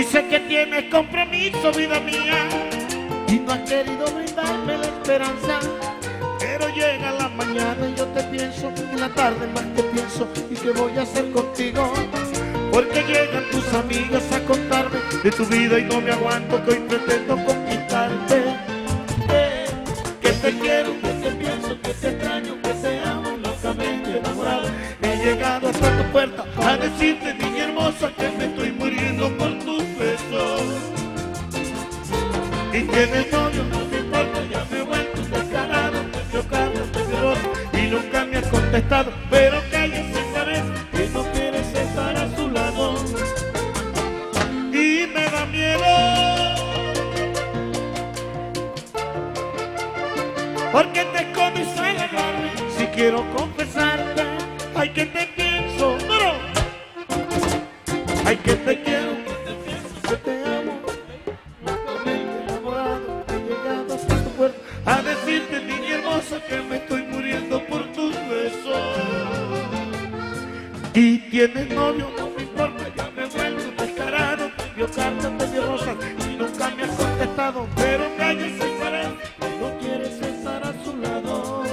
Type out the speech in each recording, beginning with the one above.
Dice que tienes compromiso, vida mía, y no has querido brindarme la esperanza. Pero llega la mañana y yo te pienso, y la tarde más te pienso, y qué voy a hacer contigo. Porque llegan tus amigas a contarme de tu vida y no me aguanto, que hoy pretendo conquistarte. Que te quiero, que te pienso, que te extraño, que te amo locamente enamorado. He llegado hasta tu puerta a decirte, niña hermosa, que me estoy muriendo por tus besos. Y tienes novio, no me importa, ya me he vuelto un descarado. Te vio cartas, te vio rosa y nunca me has contestado. Pero calles se parece que no quieres estar a su lado. Y me da miedo, porque te escondes a agarrarme. Si quiero confesarte, ay que te pienso, duro. Ay que te quiero, que te pienso, que te amo. Locamente enamorado, he llegado hasta tu puerta a decirte, niña hermosa, que me estoy muriendo por tus besos. Y tienes novio, no me importa, ya me he vuelto descarado. Te dio cartas, te dio rosas y nunca me has contestado. Pero cállese y parece que no quieres estar a su lado.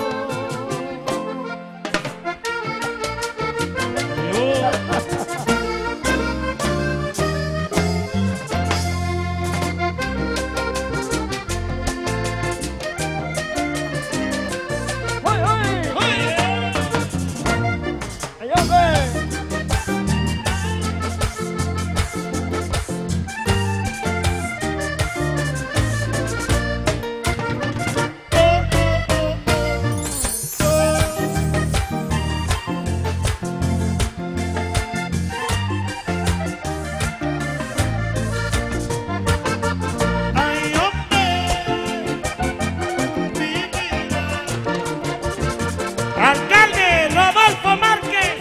Alcalde Rodolfo Márquez.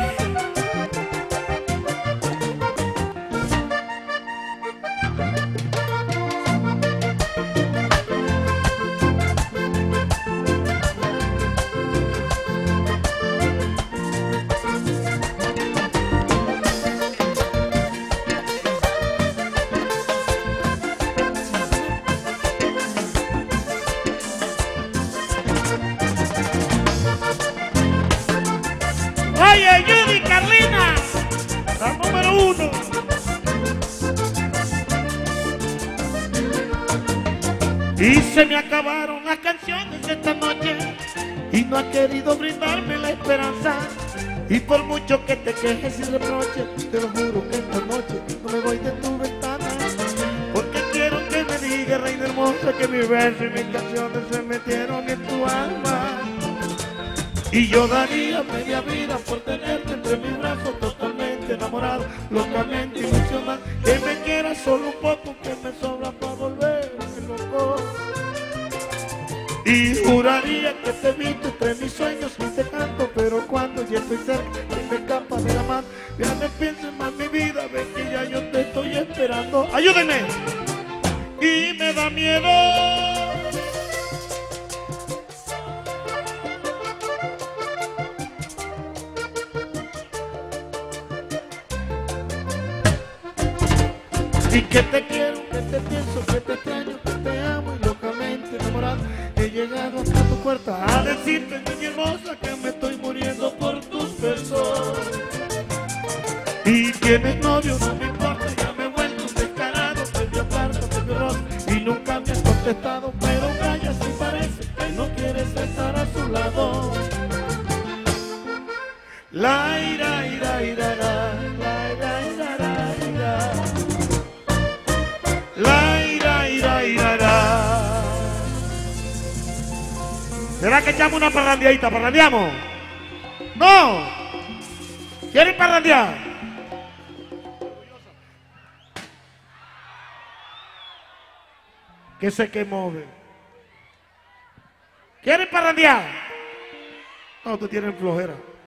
Oye, Judy Carlina, la número 1. Y se me acabaron las canciones esta noche y no has querido brindarme la esperanza. Y por mucho que te quejes y reproches, te lo juro que esta noche no me voy de tu ventana. Porque quiero que me digas, reina hermosa, que mis versos y mis canciones se metieron en tu alma. Y yo daría media vida por tenerte entre mis brazos, totalmente enamorado, locamente ilusionado. Que me quieras solo un poco, que me sobra para volverme loco. Y juraría que te he visto entre mis sueños y te canto, pero cuando ya estoy cerca, se me escapa de la mano. Ya no pienses más mi vida, ven que ya yo te estoy esperando. ¡Ayúdenme! Y me da miedo, y que te quiero, que te pienso, que te extraño, que te amo y locamente enamorado. He llegado hasta tu puerta a decirte, niña hermosa, que me estoy muriendo por tus besos. Y tienes novio, no me importa, ya me he vuelto un descarado. Te dio cartas, te dio rosa y nunca me has contestado. Pero callas y parece que no quieres estar a su lado. La ira, ira, ira, ira, la ira, ira, ira, la ira, ira, ira, ira. ¿Será que echamos una parrandeadita? ¿Parrandeamos? ¡No! ¿Quieren parrandear? Que se quemó. ¿Quieren parrandear? No, tú tienes flojera.